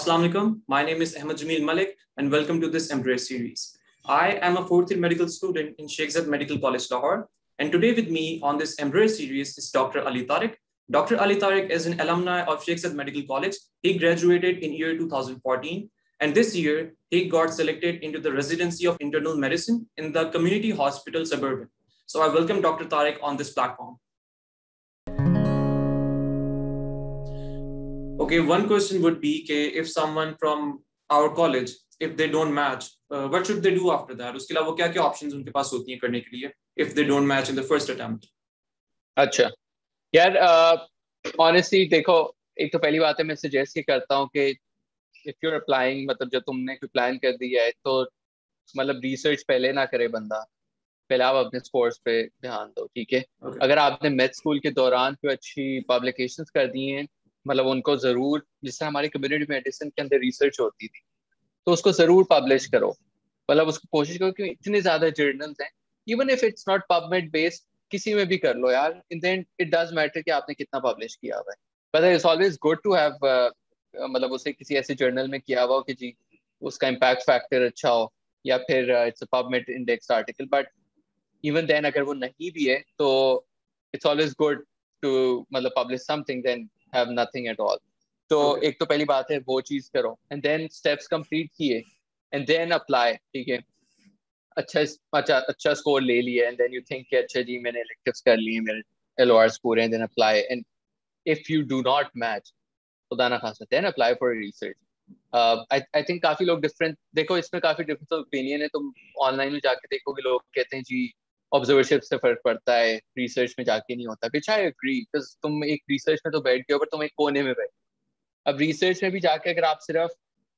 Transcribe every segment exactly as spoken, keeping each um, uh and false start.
Assalamu alaikum. My name is Ahmed Jamil Malik and welcome to this Embrace series. I am a fourth year medical student in Sheikh Zayed Medical College, Lahore. And today with me on this Embrace series is Doctor Ali Tariq. Doctor Ali Tariq is an alumni of Sheikh Zayed Medical College. He graduated in year two thousand fourteen. And this year, he got selected into the residency of internal medicine in the community hospital Suburban. So I welcome Doctor Tariq on this platform. Okay, one question would be कि if someone from our college, if they don't match, uh, what should they do after that? उसके अलावा क्या क्या options उनके पास होती हैं करने के लिए if they don't match in the first attempt? अच्छा यार, ऑनेस्टली देखो, एक तो पहली बात है मैं सजेस्ट ये करता हूँ कि इफ यू आर अप्लाइंग, मतलब जब तुमने कोई प्लान कर दिया है तो मतलब रिसर्च पहले ना करे बंदा, पहले आप अपने स्कोर्स पे ध्यान दो, ठीक है। Okay. अगर आपने मेड स्कूल के दौरान कोई अच्छी पब्लिकेशंस कर दी हैं, मतलब उनको जरूर, जिससे हमारी कम्युनिटी मेडिसिन के अंदर रिसर्च होती थी, तो उसको जरूर पब्लिश करो। मतलब उसको कोशिश करो कि इतने ज्यादा जर्नल्स हैं, even if it's not PubMed based, किसी में भी कर लो यार। In the end it does matter कि आपने कितना पब्लिश किया हुआ है। But it's always good to have, मतलब उसे किसी ऐसे जर्नल में किया हुआ हो कि जी उसका इम्पैक्ट फैक्टर अच्छा हो, या फिर it's a PubMed index article. But even then अगर वो नहीं भी है तो इट्स ऑलवेज गुड टू मतलब publish something then have nothing at all. तो Okay. एक तो पहली बात है वो चीज करो, एंड देन स्टेप्स कंप्लीट किए, एंड देन अप्लाई, ठीक है। अच्छा अच्छा अच्छा स्कोर ले लिया, एंड देन यू थिंक कि अच्छा जी मैंने इलेक्टिव्स कर लिए, मेरे एलओआरस पूरे हैं, then apply. And if you do not match, खुदा ना खासा, then apply for research. I I think काफी लोग डिफरेंट, देखो इसमें काफी डिफरेंट ओपिनियन है। तुम ऑनलाइन में जाके देखोगे, लोग कहते हैं जी ऑब्जर्वरशिप से फर्क पड़ता है, रिसर्च में जाके नहीं होता। विच आई एग्री, बिकॉज तुम एक रिसर्च में तो बैठ गए हो, पर तुम एक कोने में बैठ। अब रिसर्च में भी जाके अगर आप सिर्फ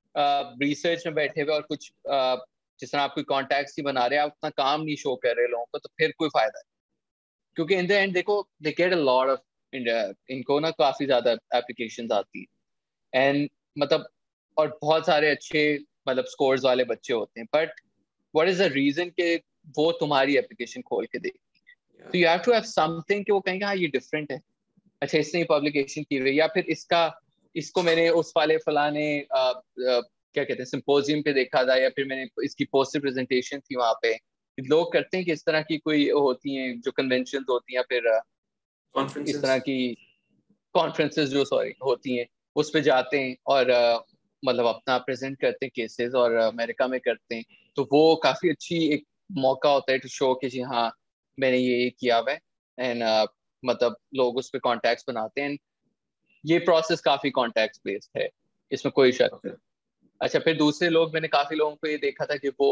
रिसर्च में बैठे हुए और कुछ uh, जिस तरह आप कोई कॉन्टैक्ट्स ही बना रहे हैं, आप उतना काम नहीं शो कर रहे लोगों को, तो फिर कोई फायदा है। क्योंकि इन द एंड देखो, they get a lot of, इनको ना काफी ज्यादा एप्लीकेशंस आती है, एंड मतलब और बहुत सारे अच्छे मतलब स्कोर्स वाले बच्चे होते हैं, but what is the reason कि वो तुम्हारी एप्लीकेशन खोल के देखेंगे। तो you have to have something कि वो कहेंगे हाँ ये डिफरेंट है, अच्छा इसने पब्लिकेशन की हुई, या फिर इसका इसको मैंने उस वाले फलाने आ, आ, क्या कहते हैं सिंपोजियम पे देखा था, या फिर मैंने इसकी पोस्टर प्रेजेंटेशन थी वहां पे। लोग करते हैं कि इस तरह की कोई होती हैं जो कन्वेंशन होती हैं, या फिर इस Conferences. तरह की कॉन्फ्रेंसेस जो सॉरी होती हैं, उस पे जाते हैं और uh, मतलब अपना प्रेजेंट करते हैं केसेस, और अमेरिका में करते हैं। तो वो काफी अच्छी एक मौका होता है टू शो कि जी हाँ मैंने ये ये किया हुआ है, एंड uh, मतलब लोग उस पर कॉन्टैक्ट्स बनाते हैं। ये प्रोसेस काफी कॉन्टैक्ट बेस्ड है, इसमें कोई शक Okay. नहीं। अच्छा, फिर दूसरे लोग, मैंने काफी लोगों को ये देखा था कि वो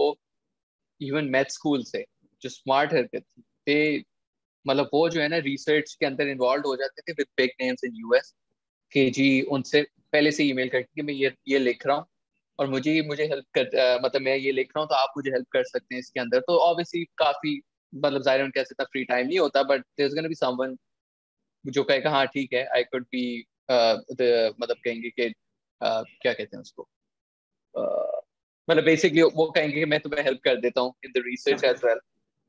इवन मैथ स्कूल से जो स्मार्ट हरकत थी, they मतलब वो जो है ना रिसर्च के अंदर इन्वॉल्व हो जाते थे with big names in US, कि जी उनसे पहले से ईमेल करके कि मैं ये ये लिख रहा हूँ और मुझे मुझे हेल्प कर, अ, मतलब मैं ये लिख रहा हूँ तो आप मुझे हेल्प कर सकते हैं इसके अंदर। तो ऑब्वियसली काफी मतलब जाहिर है उनके ऐसे इतना फ्री टाइम नहीं होता, but there is gonna be someone जो कहेगा हाँ ठीक है आई कुड बी, मतलब कहेंगे कि uh, क्या कहते हैं उसको, uh, मतलब बेसिकली वो कहेंगे कि मैं तुम्हें हेल्प कर देता हूँ in the research Okay. As well.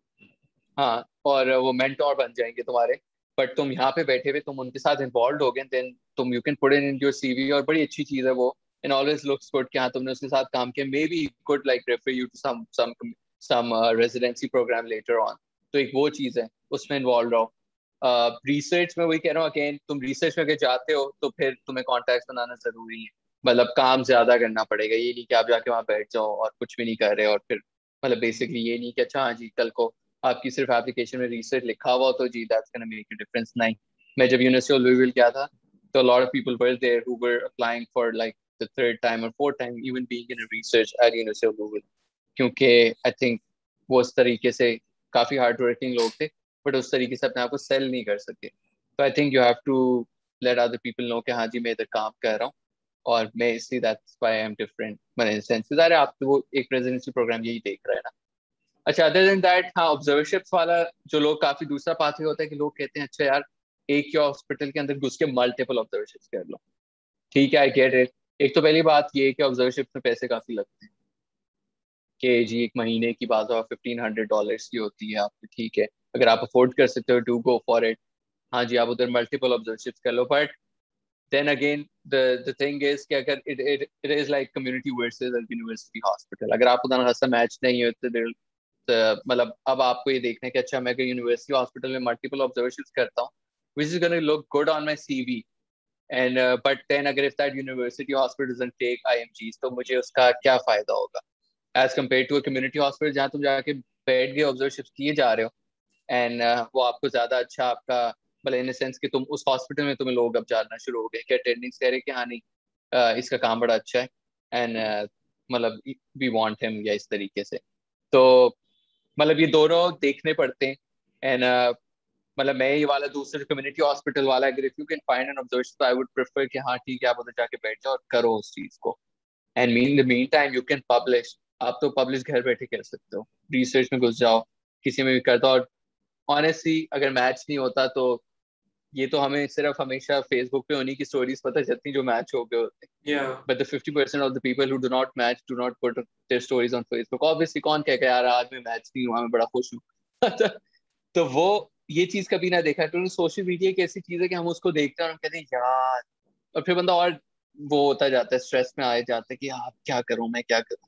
हाँ, और वो मेंटोर बन जाएंगे तुम्हारे। बट तुम यहाँ पे बैठे हुए, तुम उनके साथ इन्वॉल्व हो गए, देन तुम you can put in in your CV, और बड़ी अच्छी चीज है वो। एंड ऑलवेज लुक्स गुड कि हाँ तुमने उसके साथ काम किया, may be good like refer you to some some some residency program later on. तो एक वो चीज है, उसमें इन्वॉल्व रहो। रिसर्च uh, में वही कह रहा हूँ अगेन, तुम रिसर्च में अगर जाते हो तो फिर तुम्हें कॉन्टैक्ट बनाना जरूरी है। मतलब काम ज्यादा करना पड़ेगा, ये नहीं कि आप जाके वहां बैठ जाओ और कुछ भी नहीं कर रहे, और फिर मतलब बेसिकली ये नहीं कि अच्छा हाँ जी कल को आपकी सिर्फ एप्लीकेशन में रिसर्च लिखा हुआ तो जी that's gonna make a difference. नहीं, मैं जब यूनिवर्सिटी ऑफ लुइविल गया था तो lot of people were there who were applying for like the third time और fourth time even being in research at university of लुइविल, क्योंकि आई थिंक वो उस तरीके से काफी हार्ड वर्किंग लोग थे, बट उस तरीके से अपने आप को सेल नहीं कर सके। तो I think you have to let other people know कि हाँ जी मैं इधर काम कर रहा हूँ, और मैं इसलिए that's why I am different. मैंने सेंस ज़ाहिर है आप तो वो एक रेजिडेंसी प्रोग्राम यही देख रहे हैं ना। अच्छा, अदर देन दैट, हाँ ऑब्जर्वरशिप्स वाला जो लोग काफी दूसरा पाथवे होता है कि लोग कहते हैं अच्छा यार एक ही हॉस्पिटल के अंदर घुस के मल्टीपल ऑब्जर्वरशिप्स कर लो। ठीक है, आई गेट इट। एक तो पहली बात ये है कि ऑब्जर्वरशिप में पैसे काफी लगते हैं, कि जी एक महीने की बात हो फिफ्टीन हंड्रेड डॉलर्स की होती है आपकी, ठीक है। अगर आप अफोर्ड कर सकते हो टू गो फॉर इट, हाँ जी आप उधर मल्टीपल ऑब्जर्वरशिप्स कर लो। But then again the the thing is कि अगर it it it is like community versus a university hospital. अगर आपको खुदा न खास्ता मैच नहीं है तो there- तो मतलब अब आपको ये देखना है कि अच्छा मैं अगर यूनिवर्सिटी हॉस्पिटल में मल्टीपल ऑब्जर्वेशंस करता हूँ which is going to look good on my C V and uh, but then अगर if that university hospital doesn't take I M Gs तो मुझे उसका क्या फायदा होगा as compared to a community hospital जहाँ तुम जाके बैठ के ऑब्जर्वेशन किए जा रहे हो एंड uh, वो आपको ज्यादा अच्छा आपका मतलब इन सेंस कि तुम उस हॉस्पिटल में तुम्हें लोग अब जानना शुरू हो गए कि अटेंडेंस कह रहे कि हाँ नहीं uh, इसका काम बड़ा अच्छा है एंड uh, मतलब वी वांट हिम या इस तरीके से तो मतलब ये दोनों देखने पड़ते हैं एंड uh, मतलब मैं ये वाला दूसरे कम्युनिटी हॉस्पिटल वाला अगर if you can find an observation तो आई वुड प्रेफर कि हाँ ठीक है आप उधर जाके बैठ जाओ और करो उस चीज को and mean the meantime you can publish आप तो पब्लिश घर बैठे कर सकते हो रिसर्च में घुस जाओ किसी में भी कर दो और ऑनेस्टली अगर मैच नहीं होता तो ये तो हमें सिर्फ हमेशा फेसबुक पे उन्हीं की स्टोरीज पता चलती जो मैच हो गए होते हैं Yeah. But the fifty percent of the people who do not match do not put their stories on Facebook obviously कौन कहेगा यार आज मैं मैच नहीं हुआ मैं बड़ा खुश हूँ तो वो ये चीज कभी ना देखा क्योंकि सोशल मीडिया एक ऐसी चीज है कि हम उसको देखते हैं और हम कहते हैं यार और फिर बंदा और वो होता जाता है स्ट्रेस में आए जाता है कि यार क्या करूं मैं क्या करूं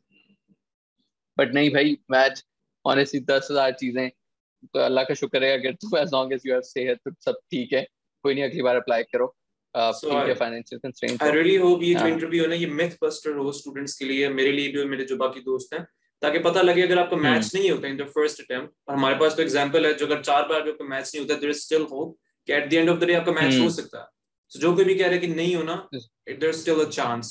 बट नहीं भाई मैच ऑनेस्टली दस हजार चीजें तो अल्लाह का शुक्र है अगर तुम as long as you have सेहत तो सब ठीक है कोई नहीं अगली बार अप्लाई करो uh, So ठीक है I, फाइनेंशियल कंस्ट्रेंट्स I हो really hope ये जो हाँ इंटरव्यू है ना ये मिथ बस्टर हो स्टूडेंट्स के लिए मेरे लिए भी और मेरे जो बाकी दोस्त हैं ताकि पता लगे अगर आपका हम्म मैच नहीं होता इन द फर्स्ट अटेम्प्ट और हमारे पास तो एग्जांपल है जो अगर चार बार भी आपका मैच नहीं होता देयर इज स्टिल होप कि at the end of the day आपका मैच हो हम्म सकता है so, जो कोई भी कह रहा है कि नहीं होना there is still a chance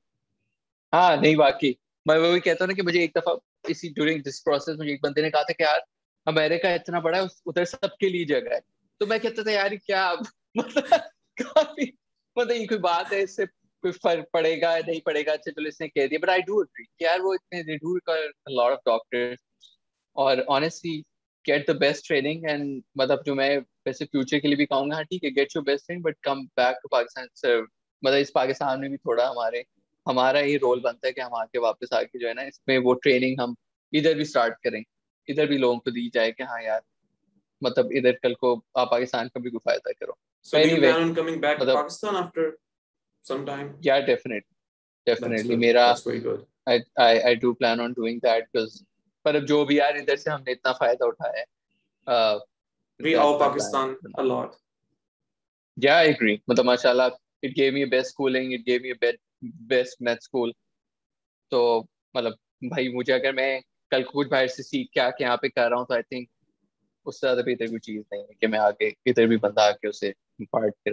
हाँ नहीं वाकई मैं वो भी कहता हूँ ना कि मुझे एक दफा इसी ड्यूरिंग दिस प्रोसेस मुझे एक बंदे ने कहा था कि यार अमेरिका इतना बड़ा है उस- उधर सबके लिए जगह है तो मैं कहता था यार ये क्या मतलब काफी मतलब ये कोई बात है इससे कोई फर्क पड़ेगा नहीं पड़ेगा अच्छा चलो इसने कह दिया बट आई डू एग्री कि यार वो इतने they do lot of doctors और honestly get the best training and मतलब जो मैं वैसे फ्यूचर के लिए भी कहूंगा हाँ ठीक है get your best training but come back to Pakistan serve मतलब इस पाकिस्तान में भी थोड़ा हमारे हमारा ही रोल बनता है कि हम आके वापस आके जो है ना इसमें वो ट्रेनिंग हम इधर भी स्टार्ट करें इधर भी लोगों को दी जाए कि हाँ यार मतलब इधर कल को आप पाकिस्तान का भी कोई फायदा करो so do you anyway plan on coming back to मतलब Pakistan after some time यार डेफिनेट that's डेफिनेटली good मेरा that's very good I I I do plan on doing that because पर अब जो भी यार इधर से हमने इतना फायदा उठाया है we that's owe my Pakistan plan a lot या आई एग्री मतलब माशाल्लाह it gave me best schooling it gave me best math school तो मतलब भाई मुझे अगर मैं कल को कुछ बाहर से सीख के आके यहाँ पे कर रहा हूँ तो आई थिंक उससे ज्यादा बेहतर कोई चीज नहीं है कि मैं आगे इधर भी बंदा आके उसे इम्पार्ट करे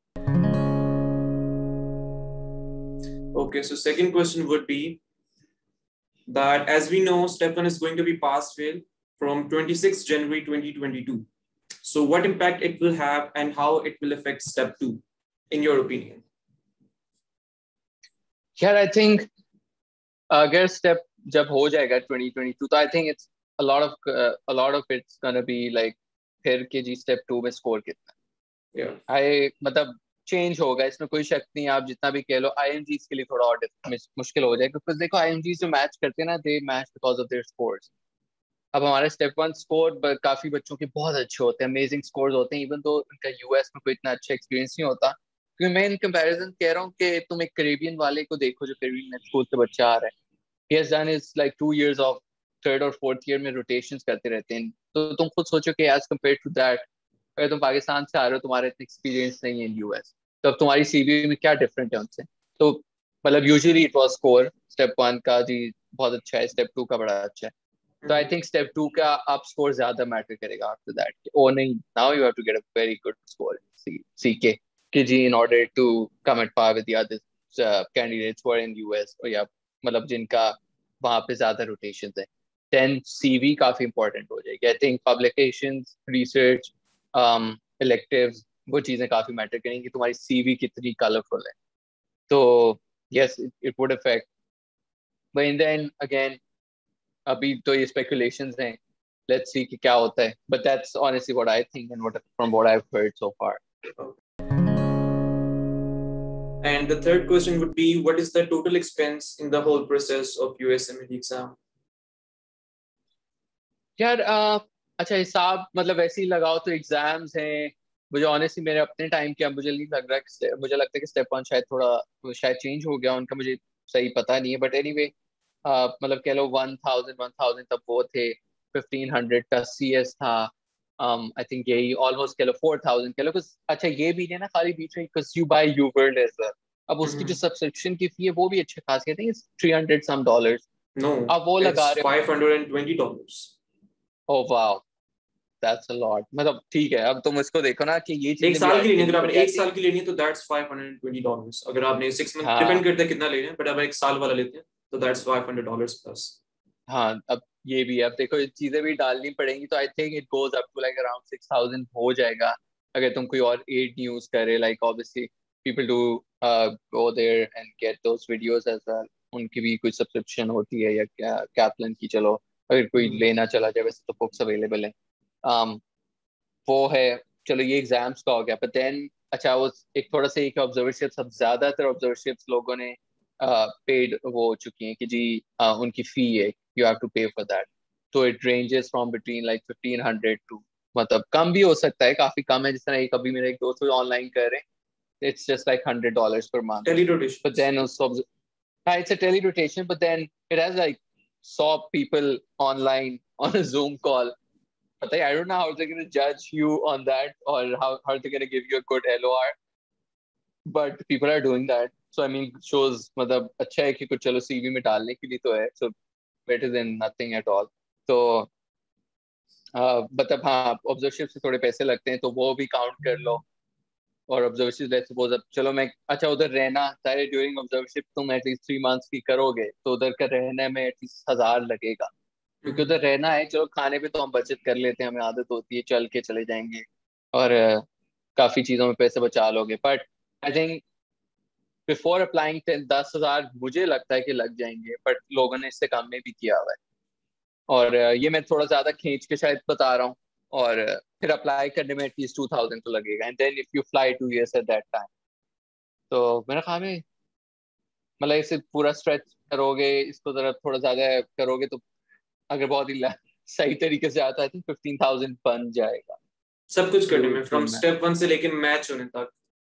okay so second question would be that as we know step one is going to be pass fail from twenty-sixth January twenty twenty-two so what impact it will have and how it will affect step two in your opinion यार I think अगर step जब हो जाएगा twenty twenty two तो I think it's a lot of a lot of it's gonna be like फिर के जी step two में स्कोर कितना yeah आई मतलब चेंज होगा इसमें कोई शक नहीं आप जितना भी कह लो आईएमजीज के लिए थोड़ा और डिफ- मुश्किल हो जाएगा क्योंकि देखो आईएमजीज जो मैच करते हैं ना they match because of their scores अब हमारे स्टेप वन स्कोर काफी बच्चों के बहुत अच्छे होते हैं अमेजिंग स्कोर्स होते हैं इवन तो उनका यूएस में कोई इतना अच्छा एक्सपीरियंस नहीं होता क्योंकि मैं इन कंपैरिजन कह रहा हूँ कि तुम एक करेबियन वाले को देखो जो करेबियन स्कूल से बच्चा आ रहा है he has done is like two years of third और fourth year में rotations करते रहते हैं तो तुम खुद सोचो कि as compared to that अगर तुम पाकिस्तान से आ रहे हो तुम्हारा इतना एक्सपीरियंस नहीं है यूएस तो अब तुम्हारी सीवी में क्या डिफरेंट है उनसे तो मतलब usually it was score step one का जी बहुत अच्छा है स्टेप टू का बड़ा अच्छा है तो I Mhm. Think step two का आप स्कोर ज्यादा मैटर करेगा आफ्टर दैट ओ नहीं now you have to get a very good score C K कि जी in order to come at par with the other candidates who are in US और या मतलब जिनका वहां पे ज्यादा रोटेशन है देन सीवी काफी इंपॉर्टेंट हो जाएगी I think publications research electives वो चीजें काफी मैटर करेंगी तुम्हारी सीवी कितनी कलरफुल है तो yes it would affect but in the end again अभी तो ये स्पेकुलेशंस हैं लेट्स सी कि क्या होता है but that's honestly what I think and what from what I have heard so far And the third question would be, what is the total expense in the whole process of U S M L E exam? यार uh, अच्छा हिसाब मतलब वैसे ही लगाओ तो exams हैं मुझे honestly मेरे अपने टाइम के, अब मुझे नहीं लग रहा कि step- मुझे लगता है कि स्टेप वन शायद थोड़ा शायद चेंज हो गया उनका, मुझे सही पता नहीं है, बट एनीवे मतलब कह लो वन थाउजेंड वन थाउजेंड तब वो थे, फिफ्टीन हंड्रेड का सी एस था, आई थिंक यही ऑलमोस्ट कह लो फोर थाउजेंड कह लो कुछ। अच्छा ये भी है ना खाली बीच में, because you buy you world as well, अब उसकी जो हम्म। सब्सक्रिप्शन की फी है वो भी अच्छे खास कहते हैं three hundred some dollars, no, अब वो लगा इट्स रहे five hundred and twenty dollars. हो। ओह वाह, दैट्स अ लॉट। मतलब ठीक है, अब तुम इसको देखो ना कि ये एक चीजें भी साल की ऐड लेनी है, करनी अगर आपने पड़ी, आई एक थिंक। साल की लेनी है तो that's five hundred and twenty dollars. अगर आपने सिक्स मंथ, डिपेंड हाँ करता है कितना ले रहे हैं, बट अब एक साल वाला लेते हैं तो that's five hundred dollars plus. हाँ, अब ये भी है, अब देखो ये चीजें भी डालनी पड़ेंगी, तो I think it goes up to like around six thousand हो जाएगा, अगर तुम कोई और एड यूज करे, like obviously people do go there and get those videos as well, उनकी भी कोई सब्सक्रिप्शन होती है, या क्या कैपलन की, चलो अगर कोई लेना चला जाए, वैसे तो बुक्स अवेलेबल है। um, वो है, चलो ये एग्जाम्स का हो गया, पर देन अच्छा वो एक थोड़ा सा एक ऑब्जर्वरशिप, सब ज्यादातर ऑब्जर्वरशिप्स लोगों ने पेड वो हो चुकी हैं कि जी uh, उनकी फी है, you have to pay for that, तो it ranges from between like fifteen hundred to, मतलब कम भी हो सकता है, काफी कम है, जिस तरह एक अभी मेरे एक दोस्त ऑनलाइन कर रहे हैं, it's just like hundred dollars per month, tele but rotations. Then उसको, हाँ it's a tele rotation, but then it has like सौ people online on a Zoom call, पता है, I don't know how they're going to judge you on that, or how how they're going to give you a good L O R, but people are doing that. So I mean shows, मतलब अच्छा है कि कुछ चलो CV में डालने के लिए तो है, so better than nothing at all. तो uh, मतलब हाँ ऑब्जर्वरशिप से थोड़े पैसे लगते हैं, तो वो भी काउंट कर लो, और ऑब्जर्वेशन लेट्स सपोज अब चलो मैं अच्छा उधर रहना चाहे ड्यूरिंग ऑब्जर्वरशिप, तुम एटलीस्ट थ्री मंथ्स की करोगे, तो उधर का रहने में एटलीस्ट हजार लगेगा, क्योंकि उधर रहना है, चलो खाने पे तो हम बचत कर लेते हैं, हमें आदत होती है, चल के चले जाएंगे, और अ, काफी चीजों में पैसे बचा लोगे, but I think before applying दस हजार मुझे लगता है कि लग जाएंगे, बट लोगों ने इससे कम में भी किया हुआ है, और अ, ये मैं थोड़ा ज्यादा खींच के शायद बता रहा हूँ, और अ, फिर अप्लाई करने में एटलीस्ट टू थाउजेंड तो लगेगा, and then if you fly two years at that time, तो मेरा ख्याल है मतलब इसे पूरा स्ट्रेच करोगे, इसको जरा थोड़ा ज्यादा करोगे, तो अगर बहुत ही ल- सही तरीके से आता है तो फिफ्टीन थाउजेंड बन जाएगा। सब कुछ करने यू में, do from math. Step one से लेके मैच होने तक।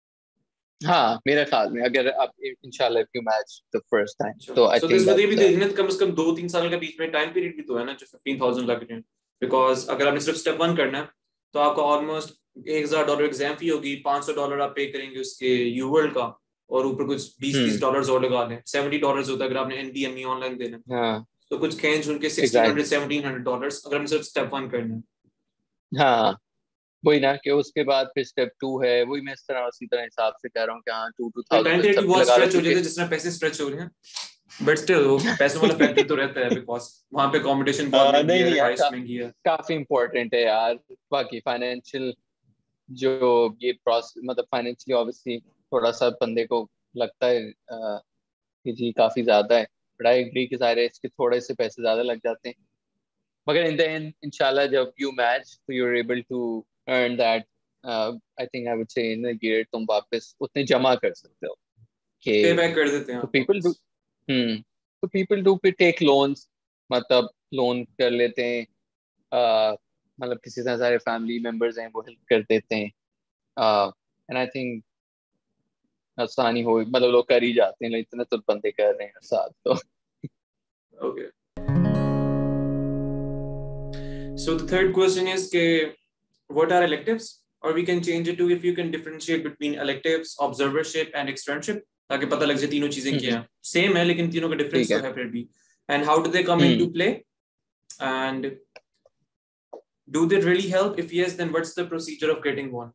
हाँ मेरे ख्याल में अगर आप इंशाल्लाह if you match the first time, अच्छा, तो आई सो थिंक दिस ये भी दैट्स देखना कम से कम दो तीन साल का बीच में टाइम पीरियड भी तो है ना, जो फिफ्टीन थाउजेंड लग रहे हैं। बिकॉज अगर आपने सिर्फ स्टेप वन करना है तो आपका ऑलमोस्ट एक हजार डॉलर एग्जाम फी होगी, पांच सौ डॉलर आप पे करेंगे उसके यू वर्ल्ड का, और ऊपर कुछ बीस तीस हम्म। डॉलर और लगा लें, सेवेंटी डॉलर होता है अगर आपने एनडीएमई ऑनलाइन देना है। हाँ तो कुछ खेच उनके sixteen hundred exactly. Seventeen hundred dollar अगर हमने सिर्फ स्टेप वन करना है। हाँ वही ना कि उसके बाद फिर स्टेप टू है, वही मैं इस तरह उसी तरह हिसाब से कह रहा हूँ कि हाँ टू टू तो थाउजेंड टाइम तो पीरियड भी सबके बहुत लगा लो, स्ट्रेच हो क्योंकि जाता है जिस तरह पैसे स्ट्रेच हो रहे हैं, बट स्टिल वो पैसों वाला फैक्टर तो रहता है, बिकॉज वहां पे कंपटीशन बहुत आ, महंगी नहीं है, नहीं यार रिहाइश का, महंगी है। काफी इम्पोर्टेंट है यार, बाकी फाइनेंशियल जो ये प्रोसेस, मतलब फाइनेंशियली ऑब्वियसली थोड़ा सा बंदे को लगता है अ, कि जी काफी ज्यादा है, बट आई एग्री कि सारे इसके थोड़े से पैसे ज्यादा लग जाते हैं, मगर इन द एंड इंशाल्लाह जब यू मैच तो you are able to earn that, I think I would say in a year तुम वापस उतने जमा कर सकते हो पे कि, बैक कर देते हैं तो आप पीपल डू, वापस। हम्म, तो people do pay take loans, मतलब लोन कर लेते हैं, अ, मतलब किसी तरह सारे फैमिली मेंबर्स हैं वो हेल्प कर देते हैं, एंड आई थिंक आसानी हो, मतलब लोग कर ही जाते हैं, लेकिन इतने तो बंदे कर रहे हैं साथ तो। Okay. So the third question is ke, what are electives? Or we can change it to if you can differentiate between electives, observership and externship, ताकि पता लग जाए तीनों चीजें क्या हम्म, हैं। सेम है लेकिन तीनों का ठीक डिफरेंस तो है। है फिर भी। And how do they come into hmm. play? And do they really help? If yes, then what's the procedure of getting one?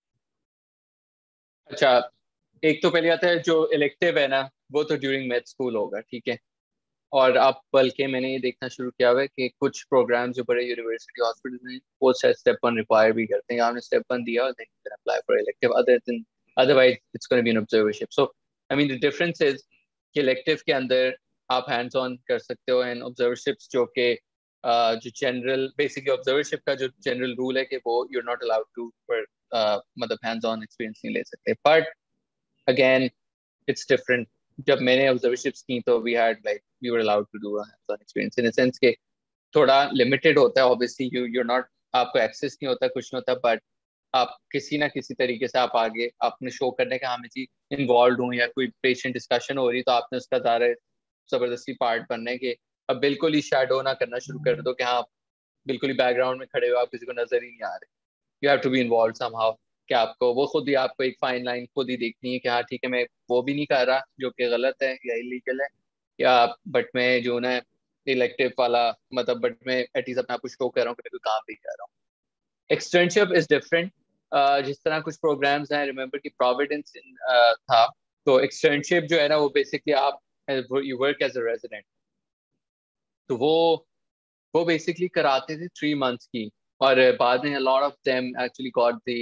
अच्छा, एक तो पहले आता है जो इलेक्टिव है ना, वो तो ड्यूरिंग मेड स्कूल होगा, ठीक है, और अब बल्कि मैंने ये देखना शुरू किया हुआ है कि कुछ प्रोग्राम जो बड़े यूनिवर्सिटी हॉस्पिटल में वो स्टेप वन रिक्वायर भी करते हैं, आपने स्टेप वन दिया और then you can apply for elective, other than otherwise it's gonna be an observership, so I mean the difference is कि इलेक्टिव के अंदर आप हैंड्स ऑन कर सकते हो, एंड ऑब्जर्वरशिप्स जो कि अ, जो जनरल बेसिकली ऑब्जर्वरशिप का जो जनरल रूल है कि वो you are not allowed to पर मतलब हैंड्स ऑन एक्सपीरियंस नहीं ले सकते, बट अगेन इट्स डिफरेंट, जब मैंने ऑब्जर्वेशंस की तो we had like we were allowed to do hands on experience, in the sense के थोड़ा लिमिटेड होता है obviously, you you are not, आपको एक्सेस नहीं होता, कुछ नहीं होता, बट आप किसी ना किसी तरीके से आप आगे आपने शो करने का हाँ मैं जी इन्वॉल्व हूँ, या कोई पेशेंट डिस्कशन हो रही तो आपने उसका ज़्यादा जबरदस्ती पार्ट बनना है कि अब बिल्कुल ही शैडो ना करना शुरू कर दो कि हाँ आप बिल्कुल ही बैकग्राउंड में खड़े हो, आप किसी को नजर ही नहीं आ रहे। You have to be involve somehow, कि आपको वो खुद ही आपको एक फाइन लाइन खुद ही देखनी है कि हाँ ठीक है मैं वो भी नहीं कर रहा जो कि गलत है या इलीगल है, या बट मैं जो ना इलेक्टिव वाला मतलब बट मैं एटलीस्ट अपने आप को शो कर रहा हूँ कि मैं कोई काम भी कर रहा हूँ। Externship is different. जिस तरह कुछ प्रोग्राम्स हैं, रिमेंबर कि प्रोविडेंस था, तो एक्सटर्नशिप जो है ना वो बेसिकली आप you work as a resident, तो वो वो बेसिकली कराते थे थ्री मंथ्स की, और बाद में lot of them actually got the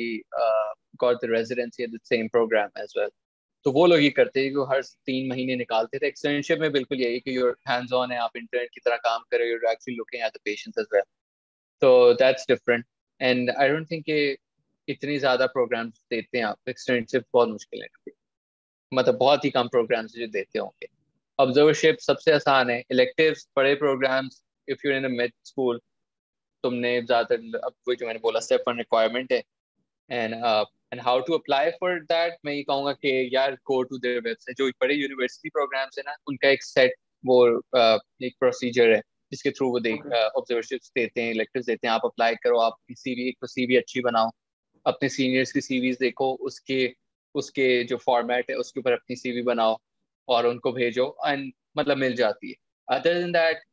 got the residency at the same program as well. तो वो लोग ये करते थे कि वो हर तीन महीने निकालते थे। एक्सटर्नशिप में बिल्कुल यही कि योर हैंड्स ऑन है, आप इंटर्न की तरह काम कर रहे हो, you're actually looking at the patients as well. तो that's different, and I don't think कि इतनी ज्यादा प्रोग्राम्स देते हैं आप, एक्सटर्नशिप बहुत मुश्किल है, मतलब बहुत ही कम प्रोग्राम्स जो देते होंगे। ऑब्जर्वरशिप सबसे आसान है। इलेक्टिव्स बड़े programs, if you in a mid school, तुमने ज्यादातर अब वही जो मैंने बोला स्टेप वन रिक्वायरमेंट है, and and how to apply for that, मैं ये कहूंगा कि यार गो टू देयर वेबसाइट। जो बड़े यूनिवर्सिटी प्रोग्राम्स है ना उनका एक सेट वो uh, एक प्रोसीजर है जिसके थ्रू वो देख Okay. ऑब्जर्वरशिप्स देते हैं, इलेक्टिव्स देते हैं। आप अप्लाई करो, आप सीवी एक तो सीवी अच्छी बनाओ, अपने सीनियर्स की सीवीज देखो, उसके उसके जो फॉर्मेट है उसके ऊपर अपनी सीवी बनाओ और उनको भेजो, एंड मतलब मिल जाती है। अदर देन दैट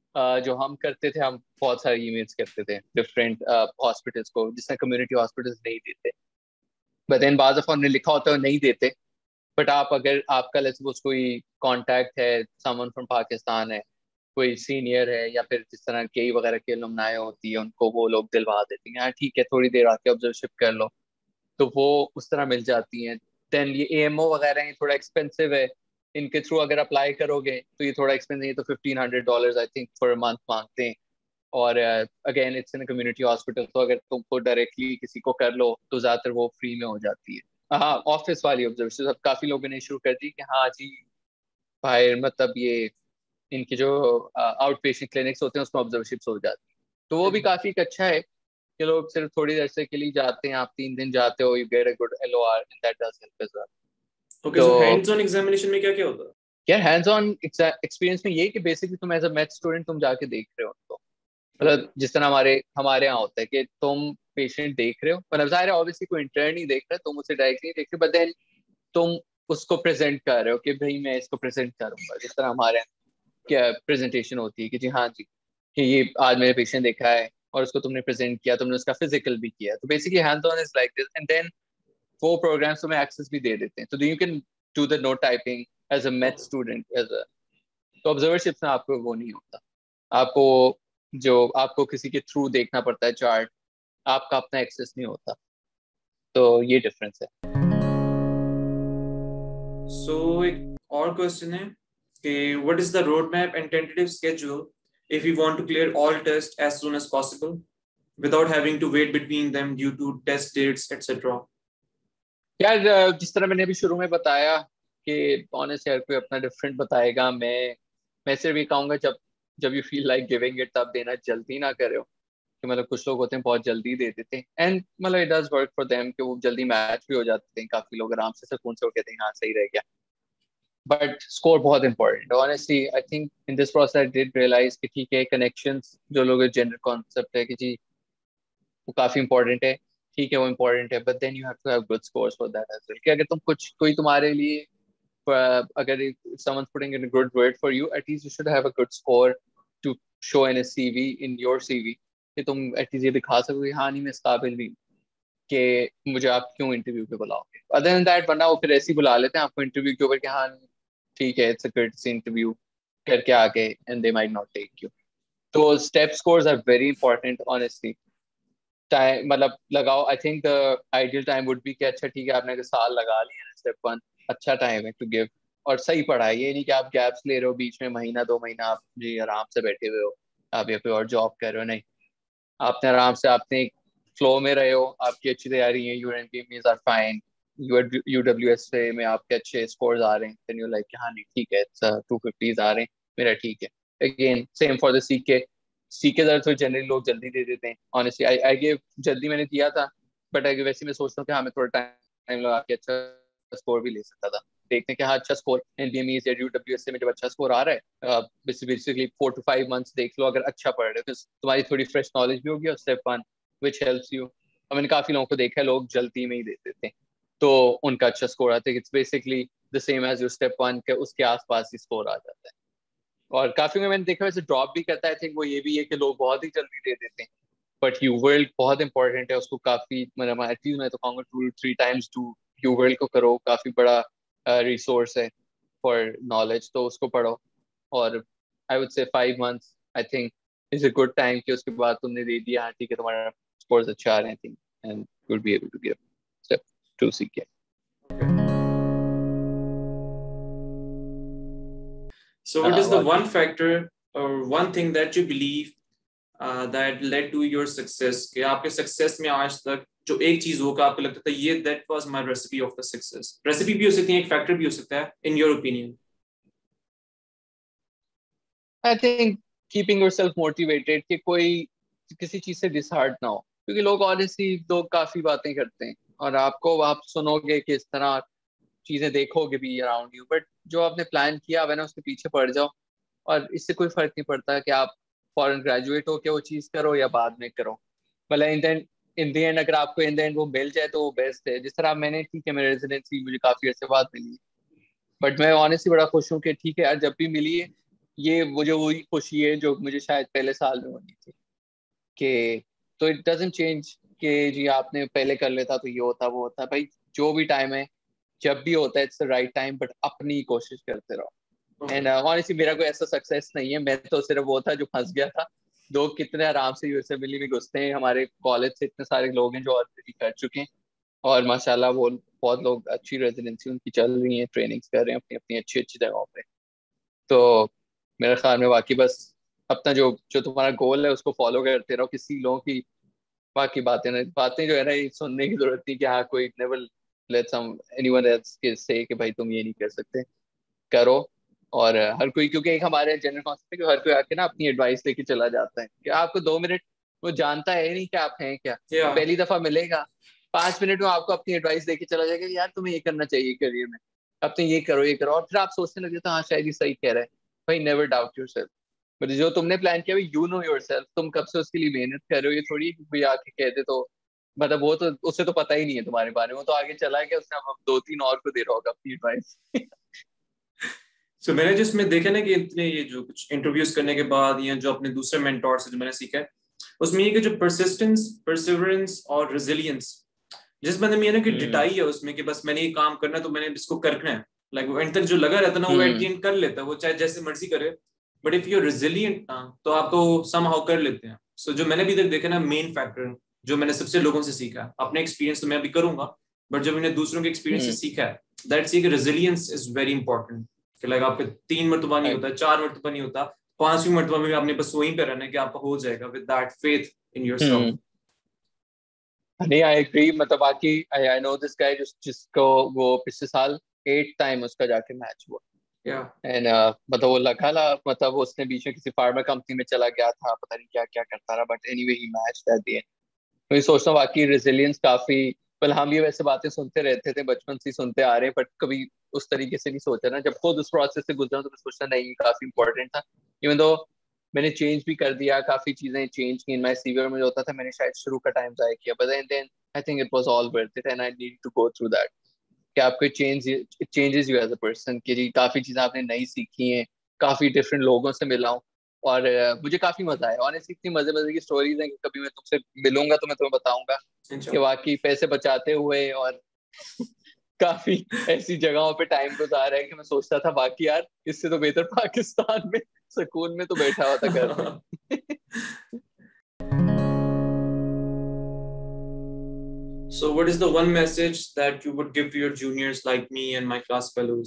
जो हम करते थे, हम बहुत सारे ईमेल्स करते थे डिफरेंट हॉस्पिटल्स को, जिसमें कम्युनिटी हॉस्पिटल्स नहीं देते, बट देन बाद दफा उन्होंने लिखा होता है नहीं देते। बट आप अगर आपका लेट्स सपोज कोई कांटेक्ट है, समवन फ्रॉम पाकिस्तान है, कोई सीनियर है, या फिर जिस तरह के वगैरह की अलुमनाई होती है उनको वो लोग दिलवा देते हैं, हाँ ठीक है थोड़ी देर आके ऑब्जर्वशिप कर लो, तो वो उस तरह मिल जाती हैं। देन ये एएमओ वगैरह हैं, थोड़ा एक्सपेंसिव है, इनके थ्रू अगर अप्लाई करोगे तो ये थोड़ा एक्सपेंसिव है, तो fifteen hundred dollar I think per month मांगते हैं। और again it's in community hospital, तो अगर तुमको डायरेक्टली किसी को कर लो तो ज्यादातर वो फ्री में हो जाती है। हाँ ऑफिस वाली ऑब्जर्वेशन अब काफी लोगों ने शुरू कर दी कि हाँ जी भाई, मतलब ये इनके जो आउट पेशेंट क्लिनिक्स होते हैं उसमें ऑब्जर्वरशिप्स हो जाती है, तो वो भी काफी एक अच्छा है कि लोग सिर्फ थोड़ी देर से के लिए जाते हैं, आप तीन दिन जाते हो, you get a good LOR and that does help as well. Okay, तो सो हैंड्स ऑन एग्जामिनेशन में क्या क्या होता है? यार हैंड्स ऑन एक्सपीरियंस में ये कि बेसिकली तुम एज अ मैथ स्टूडेंट तुम जाके देख रहे हो उनको, ओके। मतलब जिस तरह हमारे हमारे यहाँ होता है कि तुम पेशेंट देख रहे हो, मतलब जाहिर है ऑब्वियसली कोई इंटर्न नहीं देख रहा है, तुम उसे डायरेक्टली नहीं देख रहे, बट देन तुम उसको प्रेजेंट कर रहे हो कि भाई मैं इसको प्रेजेंट करूंगा, जिस तरह हमारे यहाँ क्या प्रेजेंटेशन होती है कि जी हाँ जी कि ये आज मैंने पेशेंट देखा है, और उसको तुमने प्रेजेंट किया, तुमने उसका फिजिकल भी किया, तो basically hands on is like this. And then वो प्रोग्राम्स तुम्हें एक्सेस भी दे देते हैं, तो you can do the note typing as a math student as a. तो ऑब्जर्वरशिप में आपको वो नहीं होता, आपको जो आपको किसी के थ्रू देखना पड़ता है चार्ट, आपका अपना एक्सेस नहीं होता, तो ये डिफरेंस है। सो एक और क्वेश्चन है कि what is the road map and tentative schedule if we want to clear all tests as soon as possible without having to wait between them due to test dates, et cetera? यार जिस तरह मैंने अभी शुरू में बताया कि honest यार कोई अपना डिफरेंट बताएगा, मैं मैं सिर्फ ये कहूंगा जब जब you feel like giving it तब देना, जल्दी ना करो। कि मतलब कुछ लोग होते हैं बहुत जल्दी दे देते हैं, एंड मतलब it does work for them कि वो जल्दी मैच भी हो जाते हैं, काफी लोग आराम से सुकून से उठ कहते हैं हाँ सही रह गया। बट स्कोर बहुत important honestly, I think in this process I did realize कि ठीक है कनेक्शंस जो लोग जनरल कॉन्सेप्ट है कि जी वो काफी इंपॉर्टेंट है, ठीक है वो इंपॉर्टेंट है, but then you have to have good scores for that as well. कि अगर तुम कुछ कोई तुम्हारे लिए uh, अगर someone's putting in a good word for you, at least you should have a good score to show in a C V, in your C V, कि तुम एटलीस्ट ये दिखा सको कि हाँ नहीं मैं इस काबिल भी हूँ कि मुझे आप क्यों इंटरव्यू पे बुलाओगे। अदर देन दैट वरना वो फिर ऐसे ही बुला लेते हैं आपको इंटरव्यू के ऊपर कि हाँ ठीक है इट्स अ courtesy इंटरव्यू करके आके, and they might not take you. तो step scores are very important honestly. Time मतलब लगाओ, I think the ideal time would be कि अच्छा ठीक है आपने अगर साल लगा लिया स्टेप वन, अच्छा टाइम है टू गिव। और सही पढ़ाई, ये नहीं कि आप गैप्स ले रहे हो बीच में, महीना दो महीना आप जी आराम से बैठे हुए हो, आप या कोई और जॉब कर रहे हो, नहीं आपने आराम से आपने एक फ्लो में रहे हो, आपकी अच्छी तैयारी है, your NPMS are fine, UWS से में आपके अच्छे स्कोर्स आ रहे हैं, देन यू लाइक हाँ नहीं ठीक है टू फिफ्टीज आ रहे हैं मेरा ठीक है। Again same for the CK, CK दर तो जनरली लोग जल्दी दे देते हैं ऑनेस्टली, आई आई गिव जल्दी मैंने दिया था, बट अगर वैसे मैं सोचता हूँ कि हाँ मैं थोड़ा टाइम लगा के अच्छा स्कोर भी ले सकता था। देखते हैं कि हाँ अच्छा स्कोर एनडीएमई या यूडब्ल्यूएस में जब अच्छा स्कोर आ रहा है, basically four to five months देख लो, अगर अच्छा पढ़ रहे हो तो तुम्हारी थोड़ी फ्रेश नॉलेज भी होगी और step one which helps you. और मैंने काफी लोगों को देखा है, लोग जल्दी में ही दे देते हैं तो उनका अच्छा स्कोर आता है। It's basically the same as your step one के उसके आसपास ही स्कोर आ जाता है। और काफी में मैंने देखा वैसे ड्रॉप भी करता है, आई थिंक वो ये भी है कि लोग बहुत ही जल्दी दे देते हैं। बट यू वर्ल्ड बहुत इंपॉर्टेंट है, उसको काफी मतलब एटलीस्ट मैं तो कहूँगा two three times to UWorld को करो, काफी बड़ा रिसोर्स है फॉर नॉलेज, तो उसको पढ़ो। और I would say five months I think is a good time कि उसके बाद तुमने दे दिया, हाँ ठीक है तुम्हारा स्कोर्स अच्छा आ रहे हैं, I think and you will be able to give step two CK. So what is the one factor or one thing that you believe uh, that led to your success? कि आपके success में आज तक जो एक चीज होगा आपको लगता था ये that was my recipe of the success. Recipe भी हो सकती है, एक फैक्टर भी हो सकता है, in your opinion. I think keeping yourself motivated कि कोई किसी चीज से डिसहार्ट ना हो, क्योंकि लोग ऑनेस्टली लोग काफी बातें करते हैं और आपको आप सुनोगे कि इस तरह चीजें देखोगे भी अराउंड यू, बट जो आपने प्लान किया है ना उसके पीछे पड़ जाओ। और इससे कोई फर्क नहीं पड़ता कि आप फॉरेन ग्रेजुएट हो के वो चीज करो या बाद में करो, मतलब in the in the end अगर आपको इन द एंड वो मिल जाए तो वो बेस्ट है। जिस तरह मैंने, ठीक है मेरी रेजिडेंसी मुझे काफी अर्से बाद मिली, बट मैं ऑनेस्टली बड़ा खुश हूँ कि ठीक है यार जब भी मिली है ये मुझे वही खुशी है जो मुझे शायद पहले साल में होनी थी। कि तो इट डजंट चेंज कि जी आपने पहले कर लेता तो ये होता वो होता, भाई जो भी टाइम है जब भी होता है it's the right time, but अपनी कोशिश करते रहो। एंड ऑनेस्टली मेरा कोई ऐसा सक्सेस नहीं है, मैं तो सिर्फ वो था जो फंस गया था। लोग कितने आराम से यूएसएमएलई में घुसते हैं, हमारे कॉलेज से इतने सारे लोग हैं जो ऑलरेडी कर चुके हैं और माशाल्लाह वो बहुत लोग अच्छी रेजिडेंसी उनकी चल रही है, ट्रेनिंग्स कर रहे हैं अपनी अपनी अच्छी अच्छी जगहों पे। तो मेरे ख्याल में बाकी बस अपना जो जो तुम्हारा गोल है उसको फॉलो करते रहो, किसी लोगों की बाकी बातें ना बातें जो है ना ये सुनने की जरूरत नहीं कि हाँ कोई never let some anyone else के से कि भाई तुम ये नहीं कर सकते, करो। और हर कोई, क्योंकि एक हमारे जनरल कॉन्सेप्ट है कि हर कोई आके ना अपनी एडवाइस लेके चला जाता है कि आपको दो मिनट, वो जानता है नहीं कि आप हैं क्या, Yeah. पहली दफा मिलेगा, पांच मिनट में आपको अपनी एडवाइस लेके चला जाएगा कि यार तुम्हें ये करना चाहिए करियर में, अब तुम ये करो ये करो, और फिर आप सोचने लगे तो हाँ शायद ये सही कह रहा है। भाई नेवर डाउट योरसेल्फ, बट जो तुमने प्लान किया यू नो योरसेल्फ, तुम कब से उसके लिए मेहनत कर रहे हो, ये थोड़ी है कि कोई आके कह दे तो मतलब वो तो उससे तो पता ही नहीं है तुम्हारे बारे में, वो तो आगे चला गया उसने अब दो तीन और को दे रहा होगा अपनी एडवाइस। सो so, मैंने जिसमें देखा ना कि इतने ये जो कुछ इंटरव्यूज करने के बाद या जो अपने दूसरे मेंटोर से जो मैंने सीखा है उसमें ये कि जो परसिस्टेंस, परसिवरेंस और रेजिलियंस जिस बंदे में ये ना कि डिटाई है उसमें कि बस मैंने ये काम करना है तो मैंने इसको करना है, लाइक वो एंड तक जो लगा रहता है ना वो एट द एंड कर लेता है, वो चाहे जैसे मर्जी करे। But if you are resilient ना तो आपको समहाउ कर लेते हैं। सो so, जो मैंने अभी तक देखा ना मेन फैक्टर जो मैंने सबसे लोगों से सीखा है, अपने एक्सपीरियंस तो मैं अभी करूंगा बट जो मैंने दूसरों के एक्सपीरियंस से सीखा है दैट्स ये रेजिलियंस इज वेरी इंपॉर्टेंट। कि लाइक आपके तीन मरतबा नहीं होता, चार मरतबा नहीं होता, पांचवी मरतबा में आपने बस वहीं पे रहना है कि आपका हो जाएगा with that faith in yourself. नहीं आई एग्री, मतलब बाकी आई आई नो दिस गाय जिस जिसको वो पिछले साल एट टाइम उसका जाके मैच हुआ Yeah. एंड uh, मतलब वो लगा ला मतलब उसने बीच में किसी फार्मा कंपनी में चला गया था, पता नहीं क्या क्या करता रहा, but anyway he match that day. मैं सोचता हूँ बाकी रेजिलियंस काफी, well हम ये वैसे बातें सुनते रहते थे बचपन से ही सुनते आ रहे हैं, बट कभी उस तरीके से नहीं सोचा ना, जब खुद उस प्रोसेस से गुजरा तो मैं सोचता नहीं काफी इंपॉर्टेंट था। इवन दो मैंने चेंज भी कर दिया, काफी चीजें चेंज की, मैं सीवियर में जो होता था मैंने शायद शुरू का टाइम जाया किया, but then I think it was all worth it and I need to go through that कि आपको change changes you as a person कि जी काफी चीजें आपने नई सीखी हैं, काफी डिफरेंट लोगों से मिला हूँ और uh, मुझे काफी मजा आया ऑनेस्टली, इतनी मजे मजे की स्टोरीज हैं कि कभी मैं तुमसे मिलूंगा तो मैं तुम्हें बताऊंगा कि वाकई पैसे बचाते हुए और काफी ऐसी जगहों पे टाइम गुजारा है कि मैं सोचता था बाकी यार इससे तो बेहतर पाकिस्तान में सुकून में तो बैठा हुआ था घर में। So what is the one message that you would give to your juniors like me and my class fellows?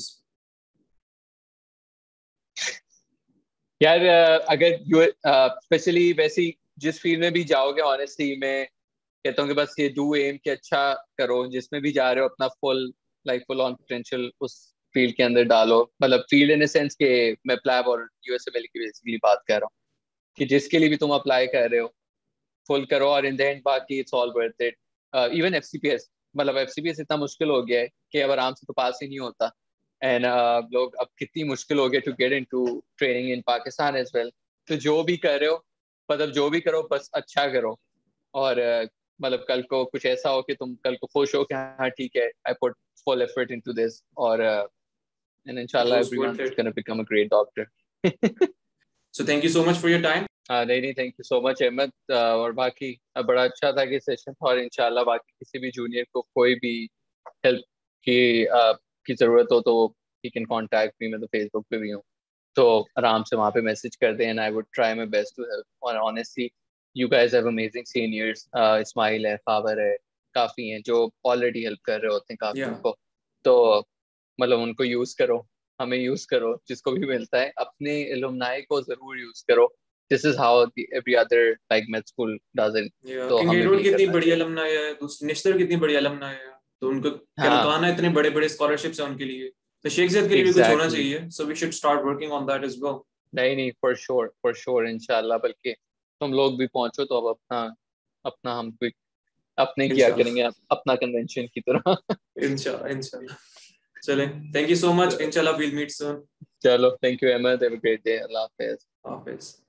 यार अगर यू स्पेशली वैसी जिस फील्ड में भी जाओगे ऑनेस्टली मैं कहता हूँ कि बस ये डू एम कि अच्छा करो, जिसमें भी जा रहे हो अपना full like full on potential उस फील्ड के अंदर डालो, मतलब फील्ड इन सेंस के मैं प्लैब और यूएसएमएल की बेसिकली बात कर रहा हूँ कि जिसके लिए भी तुम अप्लाई कर रहे हो फुल करो और इन द एंड बाकी it's all worth it. Even F C P S, मतलब एफ सी पी एस इतना मुश्किल हो गया है कि अब आराम से तो पास ही नहीं होता। एंड uh, लोग अब कितनी मुश्किल हो गया to get into training in Pakistan as well. तो जो भी कर रहे हो, मतलब जो भी करो बस अच्छा करो। और uh, मतलब कल को कुछ ऐसा हो कि तुम कल को खुश हो कि हाँ ठीक है, I put full effort into this, और एंड It इंशाल्लाह was everyone worth is it. Gonna become a great doctor. So thank you so much for your time. हाँ नहीं नहीं, thank you so much Ahmad. अ, और बाकी अ, बड़ा अच्छा था कि सेशन था, और इंशाल्लाह बाकी किसी भी जूनियर को कोई भी हेल्प की अ, की ज़रूरत हो तो ही कैन कांटेक्ट मी। मैं तो फेसबुक पे भी हूँ, तो आराम से वहाँ पे मैसेज कर दें, and I would try my best to help. और honestly you guys have amazing seniors, Ismail है, फावर है, काफ़ी हैं जो ऑलरेडी हेल्प कर रहे होते हैं काफ़ियों Yeah. को। तो मतलब उनको यूज़ करो, हमें यूज़ करो, जिसको भी मिलता है अपने एलुमनाई को ज़रूर यूज़ करो। This is how every other like math school does it. Yeah. तो Kincaid हमें भी Road ये कितनी करना बड़ी चाहिए। alumni है, दूसरी नेशनल कितनी बड़ी alumni है, तो उनको हाँ कलकाना इतने बड़े बड़े स्कॉलरशिप्स हैं उनके लिए, तो शेख ज़ैद के लिए भी कुछ होना एग्जैक्टली exactly. चाहिए। So we should start working on that as well. नहीं नहीं, फॉर श्योर फॉर श्योर इंशाल्लाह। बल्कि तुम लोग भी पहुंचो तो अब अपना अपना हम भी अपने किया इंशाल्लाह। करेंगे, अपना कन्वेंशन की तरह। इंशाल्लाह इंशाल्लाह। चलें, thank you so much. इंशाल्लाह we'll meet soon. चलो, thank you Ahmad, have a great day, अल्लाह हाफिज। हाफिज।